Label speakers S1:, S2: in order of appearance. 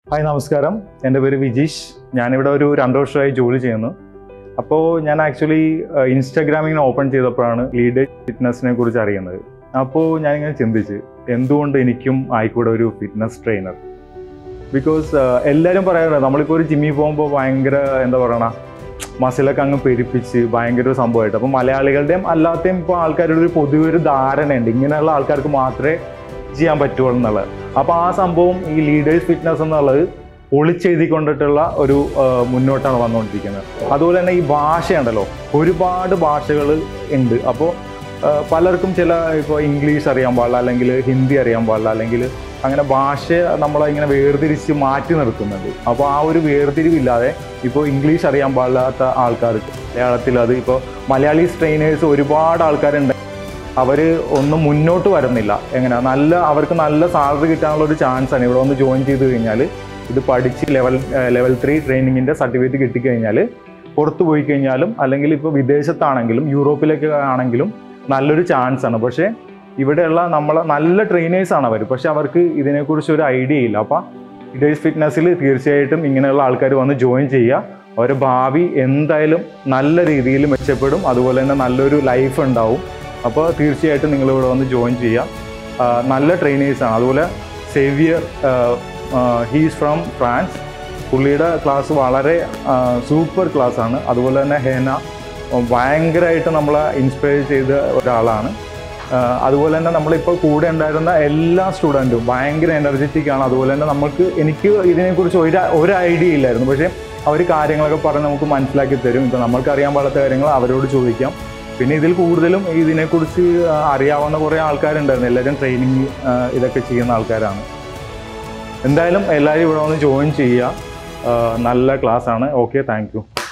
S1: Hi നമസ്കാരം, എൻ്റെ പേര് വിജീഷ്. ഞാനിവിടെ ഒരു 2 വർഷമായി ജോലി ചെയ്യുന്നു. അപ്പോൾ ഞാൻ ആക്ച്വലി ഇൻസ്റ്റാഗ്രാമിൽ ഓപ്പൺ ചെയ്തപ്പോഴാണ് ലീഡ് ഫിറ്റ്നസിനെ കുറിച്ച് അറിയുന്നത്. അപ്പോൾ ഞാനിങ്ങനെ ചിന്തിച്ച് എന്തുകൊണ്ട് എനിക്കും ആയിക്കൂടെ ഒരു ഫിറ്റ്നസ് ട്രെയിനർ. ബിക്കോസ് എല്ലാവരും പറയാറുണ്ട് നമ്മളിപ്പോൾ ഒരു ജിമ്മിൽ പോകുമ്പോൾ ഭയങ്കര എന്താ പറയണ മസിലൊക്കെ അങ്ങ് പെരുപ്പിച്ച് ഭയങ്കര ഒരു സംഭവമായിട്ട്. അപ്പോൾ മലയാളികളുടെയും അല്ലാത്തയും ഇപ്പോൾ ആൾക്കാരുടെ ഒരു പൊതുവെ ഒരു ധാരണയുണ്ട് ഇങ്ങനെയുള്ള ആൾക്കാർക്ക് മാത്രമേ ചെയ്യാൻ പറ്റുള്ളൂ എന്നുള്ളത്. അപ്പോൾ ആ സംഭവം ഈ ലീഡേഴ്സ് ഫിറ്റ്നസ് എന്നുള്ളത് ഒളിച്ചെഴുതിക്കൊണ്ടിട്ടുള്ള ഒരു മുന്നോട്ടാണ് വന്നുകൊണ്ടിരിക്കുന്നത്. അതുപോലെ തന്നെ ഈ ഭാഷയുണ്ടല്ലോ, ഒരുപാട് ഭാഷകൾ ഉണ്ട്. അപ്പോൾ പലർക്കും ഇപ്പോൾ ഇംഗ്ലീഷ് അറിയാൻ പാടില്ല, അല്ലെങ്കിൽ ഹിന്ദി അറിയാൻ പാടില്ല, അല്ലെങ്കിൽ അങ്ങനെ ഭാഷ നമ്മളിങ്ങനെ വേർതിരിച്ച് മാറ്റി നിർത്തുന്നുണ്ട്. അപ്പോൾ ആ ഒരു വേർതിരിവില്ലാതെ ഇപ്പോൾ ഇംഗ്ലീഷ് അറിയാൻ പാടില്ലാത്ത ആൾക്കാർക്ക് മലയാളത്തിൽ അത് ഇപ്പോൾ മലയാളീസ് ട്രെയിനേഴ്സ് ഒരുപാട് ആൾക്കാരുണ്ട്. അവർ ഒന്നും മുന്നോട്ട് വരുന്നില്ല. അവർക്ക് നല്ല സാലറി കിട്ടാനുള്ള ഒരു ചാൻസാണ് ഇവിടെ ഒന്ന് ജോയിൻ ചെയ്ത് കഴിഞ്ഞാൽ. ഇത് പഠിച്ച് ലെവൽ 3 ട്രെയിനിങ്ങിൻ്റെ സർട്ടിഫിക്കറ്റ് കിട്ടിക്കഴിഞ്ഞാൽ പുറത്ത് പോയി കഴിഞ്ഞാലും, അല്ലെങ്കിൽ ഇപ്പോൾ വിദേശത്താണെങ്കിലും യൂറോപ്പിലേക്ക് ആണെങ്കിലും നല്ലൊരു ചാൻസാണ്. പക്ഷേ ഇവിടെയുള്ള നല്ല ട്രെയിനേഴ്സാണ് അവർ, പക്ഷെ അവർക്ക് ഇതിനെക്കുറിച്ച് ഒരു ഐഡിയ ഇല്ല. അപ്പോൾ ലീഡേഴ്സ് ഫിറ്റ്നസ്സിൽ തീർച്ചയായിട്ടും ഇങ്ങനെയുള്ള ആൾക്കാർ വന്ന് ജോയിൻ ചെയ്യുക. അവരുടെ ഭാവി എന്തായാലും നല്ല രീതിയിൽ മെച്ചപ്പെടും. അതുപോലെ തന്നെ നല്ലൊരു ലൈഫ് ഉണ്ടാവും. അപ്പോൾ തീർച്ചയായിട്ടും നിങ്ങളിവിടെ വന്ന് ജോയിൻ ചെയ്യുക. നല്ല ട്രെയിനേഴ്സാണ്. അതുപോലെ സേവിയർ, ഹീസ് ഫ്രം ഫ്രാൻസ്. പുള്ളിയുടെ ക്ലാസ് വളരെ സൂപ്പർ ക്ലാസ്സാണ്. അതുപോലെ തന്നെ ഹേന ഭയങ്കരമായിട്ട് നമ്മളെ ഇൻസ്പയർ ചെയ്ത ഒരാളാണ്. അതുപോലെ തന്നെ നമ്മളിപ്പോൾ കൂടെ ഉണ്ടായിരുന്ന എല്ലാ സ്റ്റുഡൻറ്റും ഭയങ്കര എനർജറ്റിക്കാണ്. അതുപോലെ തന്നെ എനിക്ക് ഇതിനെക്കുറിച്ച് ഒരു ഐഡിയ ഇല്ലായിരുന്നു, പക്ഷേ അവർ കാര്യങ്ങളൊക്കെ പറഞ്ഞ് നമുക്ക് മനസ്സിലാക്കി തരും. ഇപ്പോൾ നമ്മൾക്ക് അറിയാൻ പാടാത്ത കാര്യങ്ങൾ അവരോട് ചോദിക്കാം. പിന്നെ ഇതിൽ കൂടുതലും ഇതിനെക്കുറിച്ച് അറിയാവുന്ന കുറേ ആൾക്കാരുണ്ടായിരുന്നു. എല്ലാവരും ട്രെയിനിങ് ഇതൊക്കെ ചെയ്യുന്ന ആൾക്കാരാണ്. എന്തായാലും എല്ലാവരും ഇവിടെ വന്ന് ജോയിൻ ചെയ്യുക. നല്ല ക്ലാസ്സാണ്. Okay, thank U.